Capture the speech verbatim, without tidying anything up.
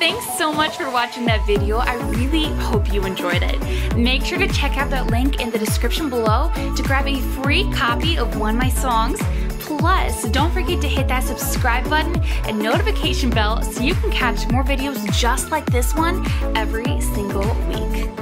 thanks so much for watching that video. I really hope you enjoyed it. Make sure to check out that link in the description below to grab a free copy of one of my songs. Plus, don't forget to hit that subscribe button and notification bell so you can catch more videos just like this one every single week.